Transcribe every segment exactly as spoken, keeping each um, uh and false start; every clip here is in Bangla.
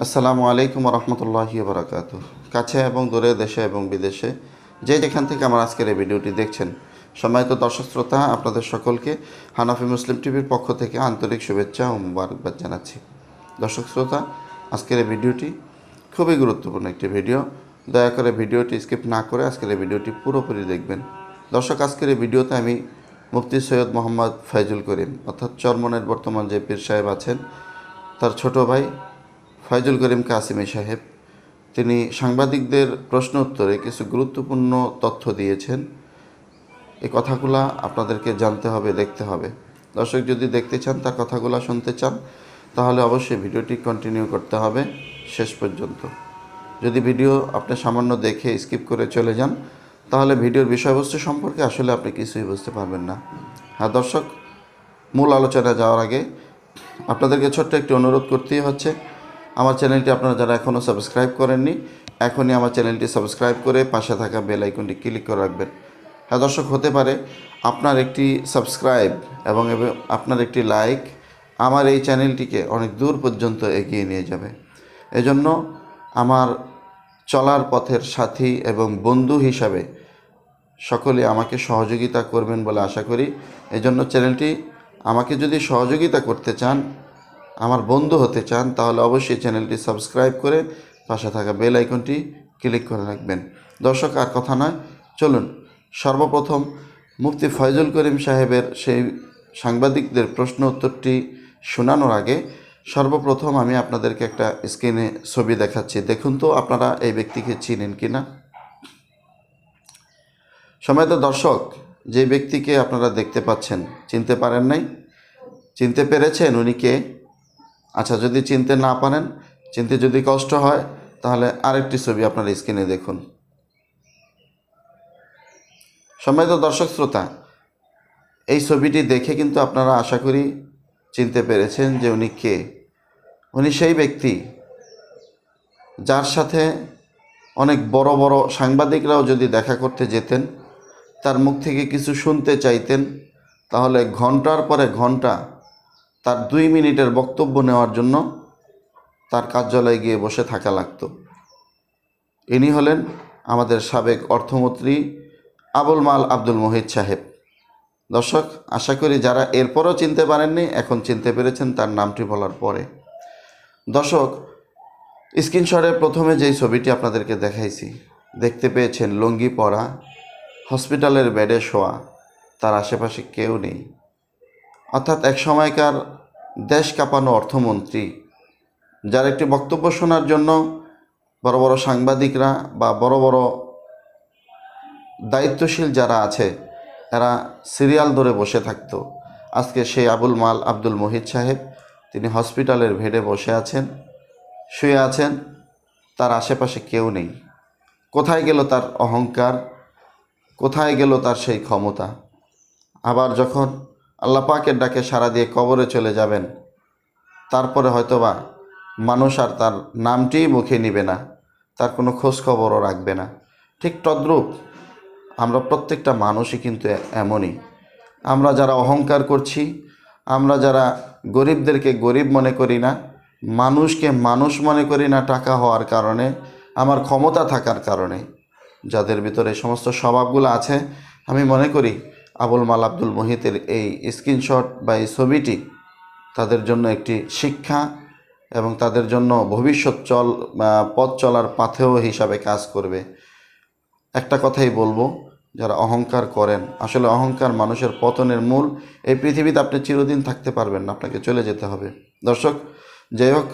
আসসালামু আলাইকুম রহমতুল্লাহি বারাকাতু। কাছে এবং দূরে, দেশে এবং বিদেশে যে যেখান থেকে আমার আজকের এই ভিডিওটি দেখছেন, সম্মানিত দর্শক শ্রোতা, আপনাদের সকলকে হানাফি মুসলিম টিভির পক্ষ থেকে আন্তরিক শুভেচ্ছা ও মুবারকবাদ জানাচ্ছি। দর্শক শ্রোতা, আজকের এই ভিডিওটি খুবই গুরুত্বপূর্ণ একটি ভিডিও। দয়া করে ভিডিওটি স্কিপ না করে আজকের এই ভিডিওটি পুরোপুরি দেখবেন। দর্শক, আজকের এই ভিডিওতে আমি মুফতি সৈয়দ মোহাম্মদ ফয়জুল করিম অর্থাৎ চরমনের বর্তমান যে পীর সাহেব আছেন, তার ছোট ভাই ফয়জুল করিম কাসিমি সাহেব, তিনি সাংবাদিকদের প্রশ্ন উত্তরে কিছু গুরুত্বপূর্ণ তথ্য দিয়েছেন। এই কথাগুলো আপনাদেরকে জানতে হবে, দেখতে হবে। দর্শক, যদি দেখতে চান, তার কথাগুলো শুনতে চান, তাহলে অবশ্যই ভিডিওটি কন্টিনিউ করতে হবে শেষ পর্যন্ত। যদি ভিডিও আপনি সামান্য দেখে স্কিপ করে চলে যান, তাহলে ভিডিওর বিষয়বস্তু সম্পর্কে আসলে আপনি কিছুই বুঝতে পারবেন না। হ্যাঁ দর্শক, মূল আলোচনায় যাওয়ার আগে আপনাদেরকে ছোট্ট একটি অনুরোধ করতেই হচ্ছে, আমার চ্যানেলটি আপনারা যারা এখনও সাবস্ক্রাইব করেননি, এখনই আমার চ্যানেলটি সাবস্ক্রাইব করে পাশে থাকা বেল আইকনটি ক্লিক করে রাখবেন। হ্যাঁ দর্শক, হতে পারে আপনার একটি সাবস্ক্রাইব এবং আপনার একটি লাইক আমার এই চ্যানেলটিকে অনেক দূর পর্যন্ত এগিয়ে নিয়ে যাবে। এজন্য আমার চলার পথের সাথী এবং বন্ধু হিসাবে সকলে আমাকে সহযোগিতা করবেন বলে আশা করি। এজন্য চ্যানেলটি আমাকে যদি সহযোগিতা করতে চান, আমার বন্ধু হতে চান, তাহলে অবশ্যই চ্যানেলটি সাবস্ক্রাইব করে পাশে থাকা বেল আইকনটি ক্লিক করে রাখবেন। দর্শক, আর কথা নয়, চলুন সর্বপ্রথম মুফতি ফয়জুল করিম সাহেবের সেই সাংবাদিকদের প্রশ্ন উত্তরটি শোনানোর আগে সর্বপ্রথম আমি আপনাদেরকে একটা স্ক্রিনে ছবি দেখাচ্ছি। দেখুন তো আপনারা এই ব্যক্তিকে চিনেন কি না। সম্মানিত দর্শক, যে ব্যক্তিকে আপনারা দেখতে পাচ্ছেন, চিনতে পারেন নাই? চিনতে পেরেছেন উনি কে? আচ্ছা, যদি চিনতে না পারেন, চিনতে যদি কষ্ট হয়, তাহলে আরেকটি ছবি আপনারা স্ক্রিনে দেখুন। সম্মানিত দর্শক শ্রোতা, এই ছবিটি দেখে কিন্তু আপনারা আশা করি চিনতে পেরেছেন যে উনি কে। উনি সেই ব্যক্তি যার সাথে অনেক বড় বড় সাংবাদিকরাও যদি দেখা করতে যেতেন, তার মুখ থেকে কিছু শুনতে চাইতেন, তাহলে ঘন্টার পরে ঘন্টা তার দুই মিনিটের বক্তব্য নেওয়ার জন্য তার কার্যালয়ে গিয়ে বসে থাকা লাগতো। ইনি হলেন আমাদের সাবেক অর্থমন্ত্রী আবুল মাল আব্দুল মুহিত সাহেব। দর্শক, আশা করি যারা এরপরও চিনতে পারেননি, এখন চিনতে পেরেছেন তার নামটি বলার পরে। দর্শক, স্ক্রিনশটে প্রথমে যেই ছবিটি আপনাদেরকে দেখাইছি, দেখতে পেয়েছেন লুঙ্গি পরা, হসপিটালের বেডে শোয়া, তার আশেপাশে কেউ নেই। অর্থাৎ এক সময়কার দেশ কাঁপানো অর্থমন্ত্রী, যার একটি বক্তব্য শোনার জন্য বড় বড় সাংবাদিকরা বা বড় বড় দায়িত্বশীল যারা আছে, এরা সিরিয়াল ধরে বসে থাকতো। আজকে সেই আবুল মাল আব্দুল মুহিত সাহেব, তিনি হসপিটালের বেডে বসে আছেন, শুয়ে আছেন, তার আশেপাশে কেউ নেই। কোথায় গেল তার অহংকার? কোথায় গেল তার সেই ক্ষমতা? আবার যখন আল্লাহ পাকের ডাকে সাড়া দিয়ে কবরে চলে যাবেন, তারপরে হয়তোবা মানুষ আর তার নামটিই মুখে নিবে না, তার কোনো খোঁজ খবরও রাখবে না। ঠিক তদ্রূপ আমরা প্রত্যেকটা মানুষই কিন্তু এমনই। আমরা যারা অহংকার করছি, আমরা যারা গরিবদেরকে গরিব মনে করি না, মানুষকে মানুষ মনে করি না টাকা হওয়ার কারণে, আমার ক্ষমতা থাকার কারণে, যাদের ভিতরে সমস্ত স্বভাবগুলো আছে, আমি মনে করি আবুল মাল আব্দুল মুহিতের এই স্ক্রিনশট বা এই ছবিটি তাদের জন্য একটি শিক্ষা এবং তাদের জন্য ভবিষ্যৎ চল পথ চলার পাথেয় হিসাবে কাজ করবে। একটা কথাই বলবো, যারা অহংকার করেন, আসলে অহংকার মানুষের পতনের মূল। এই পৃথিবীতে আপনি চিরদিন থাকতে পারবেন না, আপনাকে চলে যেতে হবে। দর্শক, যাই হোক,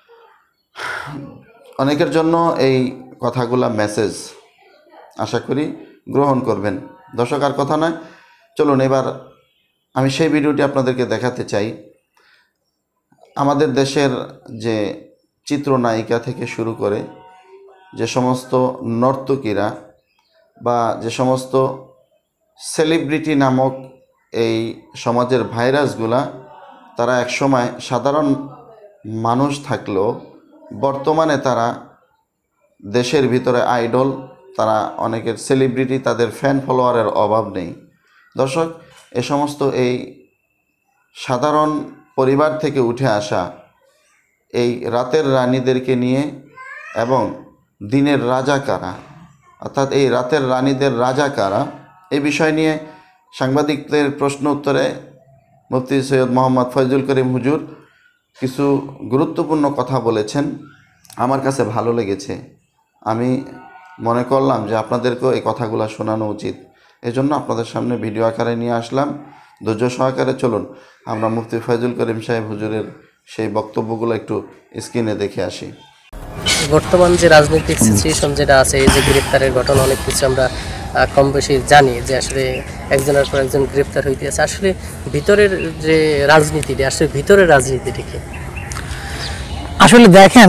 অনেকের জন্য এই কথাগুলা মেসেজ, আশা করি গ্রহণ করবেন। দর্শক, আর কথা নয়, চলুন এবার আমি সেই ভিডিওটি আপনাদেরকে দেখাতে চাই। আমাদের দেশের যে চিত্রনায়িকা থেকে শুরু করে যে সমস্ত নর্তকীরা বা যে সমস্ত সেলিব্রিটি নামক এই সমাজের ভাইরাসগুলা, তারা একসময় সাধারণ মানুষ থাকলেও বর্তমানে তারা দেশের ভিতরে আইডল, তারা অনেকের সেলিব্রিটি, তাদের ফ্যান ফলোয়ারের অভাব নেই। দর্শক, এ সমস্ত এই সাধারণ পরিবার থেকে উঠে আসা এই রাতের রানীদেরকে নিয়ে এবং দিনের রাজা কারা, অর্থাৎ এই রাতের রানীদের রাজা কারা, এই বিষয় নিয়ে সাংবাদিকদের প্রশ্ন উত্তরে মুফতি সৈয়দ মোহাম্মদ ফয়জুল করিম হুজুর কিছু গুরুত্বপূর্ণ কথা বলেছেন। আমার কাছে ভালো লেগেছে, আমি মনে করলাম যে আপনাদেরকেও এই কথাগুলো শোনানো উচিত, এজন্য আপনাদের সামনে ভিডিও আকারে নিয়ে আসলাম। ধৈর্য সহকারে চলুন আমরা মুফতি ফয়জুল করিম সাহেব হুজুরের সেই বক্তব্যগুলো একটু স্ক্রিনে দেখে আসি। বর্তমান যে রাজনৈতিক সিচুয়েশন যেটা আছে, এই যে গ্রেপ্তারের ঘটনা, অনেক কিছু আমরা কম বেশি জানি যে আসলে একজনের পর একজন গ্রেপ্তার হইতে আছে। আসলে ভিতরের যে রাজনীতিটা, আসলে ভিতরের রাজনীতিটা কি? আসলে দেখেন,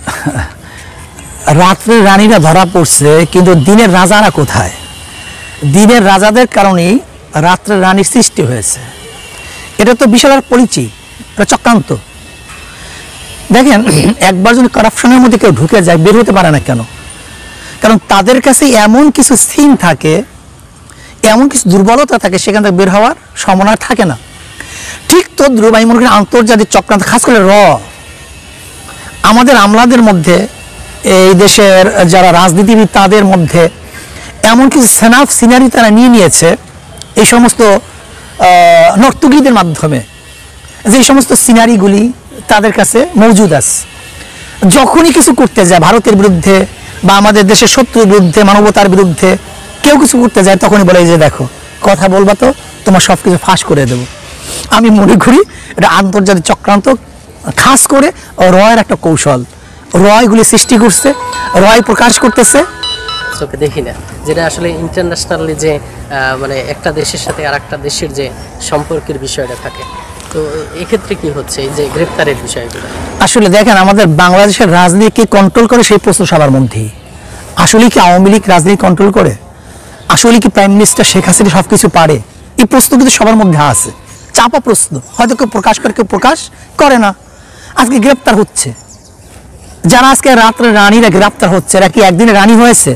রাত্রের রানীরা ধরা পড়ছে, কিন্তু দিনের রাজারা কোথায়? দিনের রাজাদের কারণেই রাত্রের রানীর সৃষ্টি হয়েছে। এটা তো বিশাল আর পরিচয়, এটা চক্রান্ত। দেখেন, একবার যদি কারাপশনের মধ্যে কেউ ঢুকে যায়, বের হতে পারে না কেন? কারণ তাদের কাছে এমন কিছু সিন থাকে, এমন কিছু দুর্বলতা থাকে, সেখান থেকে বের হওয়ার সম্ভাবনা থাকে না। ঠিক তো ধ্রুব আমি মনে করি আন্তর্জাতিক চক্রান্ত, খাস করে র আমাদের আমলাদের মধ্যে, এই দেশের যারা রাজনীতিবিদ তাদের মধ্যে এমন কিছু সেনাফ সিনারি তারা নিয়ে নিয়েছে এই সমস্ত নর্তকীদের মাধ্যমে, যে সমস্ত সিনারিগুলি তাদের কাছে মজুদ আছে। যখনই কিছু করতে যায় ভারতের বিরুদ্ধে বা আমাদের দেশের শত্রুর বিরুদ্ধে, মানবতার বিরুদ্ধে কেউ কিছু করতে যায়, তখনই বলে যে দেখো কথা বলবা তো তোমার সব কিছু ফাঁস করে দেব। আমি মনে করি এটা আন্তর্জাতিক চক্রান্ত, খাস করে রয়ের একটা কৌশল। রয়গুলি সৃষ্টি করছে, রয় প্রকাশ করতেছে, চোখে দেখি না, যেটা আসলে ইন্টারন্যাশনালি যে মানে একটা দেশের সাথে আর একটা দেশের যে সম্পর্কের বিষয়টা থাকে। তো এক্ষেত্রে কি হচ্ছে এই যে গ্রেপ্তারের বিষয়গুলো? আসলে দেখেন, আমাদের বাংলাদেশের রাজনীতি কন্ট্রোল করে সেই প্রশ্ন সবার মধ্যেই। আসলে কি আওয়ামী লীগ রাজনীতি কন্ট্রোল করে? আসলে কি প্রাইম মিনিস্টার শেখ হাসিনা সব কিছু পারে? এই প্রশ্ন কিন্তু সবার মধ্যে আছে, চাপা প্রশ্ন। হয়তো কেউ প্রকাশ করে, কেউ প্রকাশ করে না। আজকে গ্রেপ্তার হচ্ছে যারা, আজকে রাত্রে রানীরা গ্রেপ্তার হচ্ছে, এরা কি একদিনে রানী হয়েছে?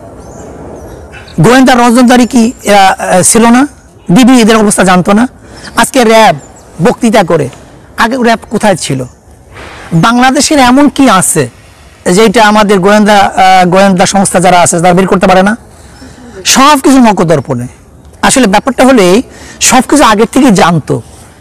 গোয়েন্দা নজরদারি কি এরা ছিল না? ডিবি এদের অবস্থা জানতো না? আজকে র্যাব বক্তৃতা করে, আগে র্যাব কোথায় ছিল? বাংলাদেশের এমন কি আছে যেটা আমাদের গোয়েন্দা গোয়েন্দা সংস্থা যারা আছে তারা বের করতে পারে না? সব কিছু নকদর্পণে। আসলে ব্যাপারটা হলেই সব কিছু আগের থেকে জানতো,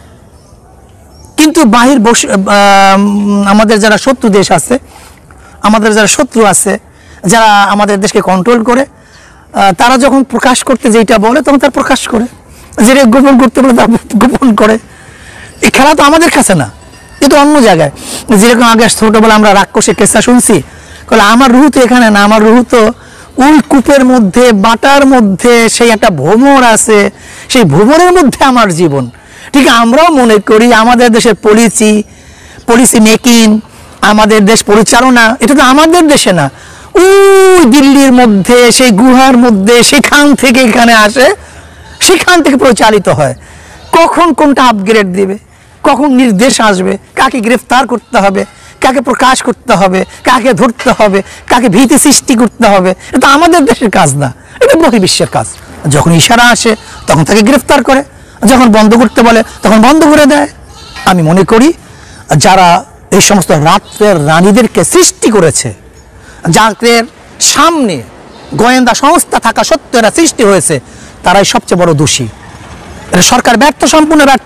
কিন্তু বাহির বসে আমাদের যারা শত্রু দেশ আছে, আমাদের যারা শত্রু আছে, যারা আমাদের দেশকে কন্ট্রোল করে, তারা যখন প্রকাশ করতে যেটা বলে তখন তার প্রকাশ করে, যেটা গোপন করতে বলে তার গোপন করে। এই খেলা তো আমাদের কাছে না, এ তো অন্য জায়গায়। যেরকম আগে ছোটবেলা আমরা রাক্ষসের কেসা শুনছি, বলে আমার রুহু তো এখানে না, আমার রুহু তো ওই কূপের মধ্যে, বাটার মধ্যে সেই একটা ভ্রমর আছে, সেই ভ্রমরের মধ্যে আমার জীবন। ঠিক আমরাও মনে করি আমাদের দেশের পলিসি পলিসি মেকিং, আমাদের দেশ পরিচালনা, এটা তো আমাদের দেশে না, ওই দিল্লির মধ্যে, সেই গুহার মধ্যে, সেখান থেকে এখানে আসে, সেখান থেকে পরিচালিত হয়। কখন কোনটা আপগ্রেড দিবে, কখন নির্দেশ আসবে, কাকে গ্রেফতার করতে হবে, কাকে প্রকাশ করতে হবে, কাকে ধরতে হবে, কাকে ভীতি সৃষ্টি করতে হবে, এটা আমাদের দেশের কাজ না, এটা বহির্বিশ্বের কাজ। যখন ইশারা আসে তখন তাকে গ্রেফতার করে, যখন বন্ধ করতে বলে তখন বন্ধ করে দেয়। আমি মনে করি যারা এই সমস্ত রাত্রের রানীদেরকে সৃষ্টি করেছে, যাদের সামনে গোয়েন্দা সংস্থা থাকা সত্ত্বেও এরা সৃষ্টি হয়েছে, তারাই সবচেয়ে বড় দোষী। এটা সরকার ব্যর্থ, সম্পূর্ণ ব্যর্থ।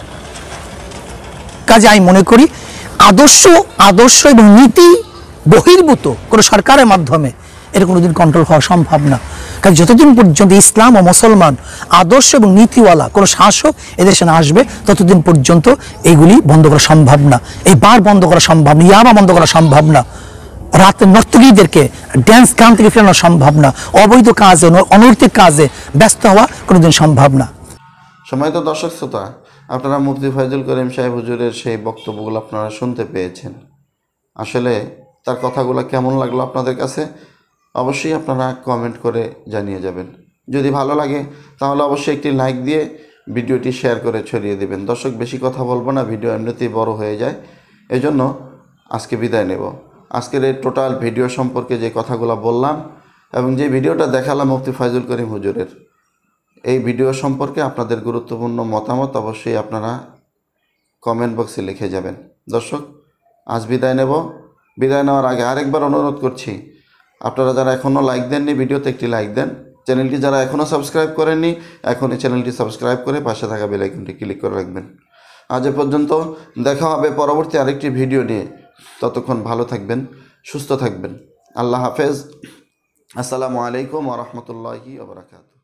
কাজে আমি মনে করি আদর্শ আদর্শ এবং নীতি বহির্ভূত কোনো সরকারের মাধ্যমে এটা কোনোদিন কন্ট্রোল হওয়া সম্ভব না। কারণ যতদিন পর্যন্ত ইসলাম ও মুসলমান আদর্শ এবং নীতিওয়ালা কোনো শাসক এদেশে না আসবে, ততদিন পর্যন্ত এইগুলি বন্ধ করা সম্ভব না। এই বার বন্ধ করা সম্ভব না, ইয়াবা বন্ধ করা সম্ভব না, রাতের নর্তকীদেরকে ড্যান্স গান থেকে ফেরানো সম্ভব না, অবৈধ কাজে, অনৈতিক কাজে ব্যস্ত হওয়া কোনোদিন সম্ভব না। সম্মানিত দর্শক শ্রোতা, আপনারা মুফতি ফয়জুল করিম সাহেব হুজুরের সেই বক্তব্যগুলো আপনারা শুনতে পেয়েছেন। আসলে তার কথাগুলো কেমন লাগলো আপনাদের কাছে অবশ্যই আপনারা কমেন্ট করে জানিয়ে যাবেন। যদি ভালো লাগে তাহলে অবশ্যই একটি লাইক দিয়ে ভিডিওটি শেয়ার করে ছড়িয়ে দেবেন। দর্শক, বেশি কথা বলবো না, ভিডিও এমনিতেই বড় হয়ে যায়, এজন্য আজকে বিদায় নেব। আজকের এই টোটাল ভিডিও সম্পর্কে যে কথাগুলো বললাম এবং যে ভিডিওটা দেখালাম মুফতি ফয়জুল করিম হুজুরের, এই ভিডিও সম্পর্কে আপনাদের গুরুত্বপূর্ণ মতামত অবশ্যই আপনারা কমেন্ট বক্সে লিখে যাবেন। দর্শক, আজ বিদায় নেব। বিদায় নেওয়ার আগে আরেকবার অনুরোধ করছি, আপনারা যারা এখনও লাইক দেননি ভিডিওতে একটি লাইক দেন। চ্যানেলটি যারা এখনও সাবস্ক্রাইব করেননি এখনই চ্যানেলটি সাবস্ক্রাইব করে পাশে থাকা বেল আইকনটি ক্লিক করে রাখবেন। আজ এ পর্যন্ত, দেখা হবে পরবর্তী আরেকটি ভিডিও নিয়ে। ততক্ষণ ভালো থাকবেন, সুস্থ থাকবেন। আল্লাহ হাফেজ। আসসালামু আলাইকুম ওয়া রাহমাতুল্লাহি ওয়া বারাকাতুহু।